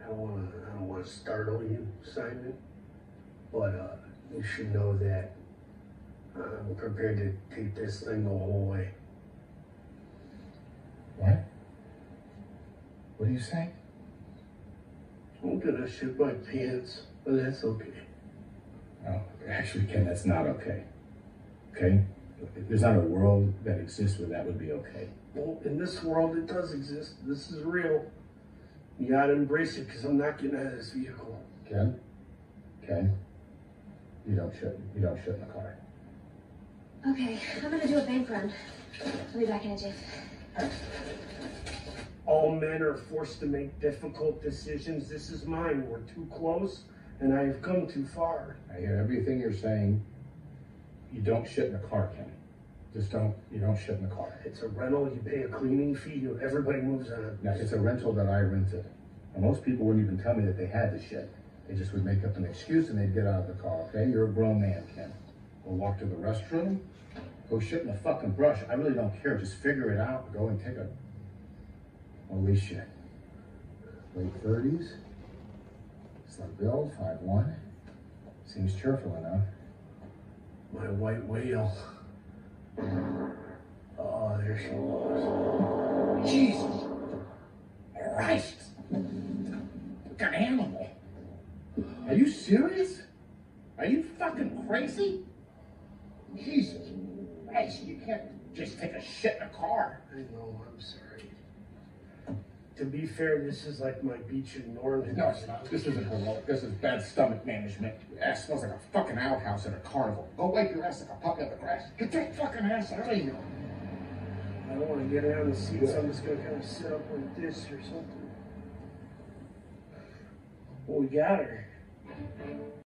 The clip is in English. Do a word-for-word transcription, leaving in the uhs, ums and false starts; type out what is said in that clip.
I don't want to, I don't want to startle you, Simon, but uh, you should know that I'm prepared to take this thing the whole way. What? What are you saying? I'm gonna shit my pants, but that's okay. No, actually, Ken, that's not okay. Okay? There's not a world that exists where that would be okay. Well, in this world, it does exist. This is real. You gotta embrace it, because I'm not getting out of this vehicle. Ken? Ken? You don't shit. You don't shit in the car. Okay, I'm gonna do a bank run. I'll be back in a jiff. All men are forced to make difficult decisions. This is mine. We're too close, and I have come too far. I hear everything you're saying. You don't shit in the car, Ken. Just don't, you don't shit in the car. It's a rental. You pay a cleaning fee. You, everybody moves on. Now, it's a rental that I rented. And most people wouldn't even tell me that they had to shit. They just would make up an excuse and they'd get out of the car, okay? You're a grown man, Ken. Go walk to the restroom. Go shit in the fucking brush. I really don't care. Just figure it out. Go and take a... Holy shit. Late thirties. Slim build, five one. Seems cheerful enough. My white whale. Oh, there she was. Jesus Christ! What kind of animal? Are you serious? Are you fucking crazy? Jesus Christ, you can't just take a shit in a car. I know, I'm sorry. To be fair, this is like my beach in Northern. No, it's not. This isn't heroic. This is bad stomach management. Your ass smells like a fucking outhouse at a carnival. Go wipe your ass like a puppy on the grass. Get that fucking ass out of here. I don't want to get out of the seat, so I'm just going to kind of sit up like this or something. Well, we got her.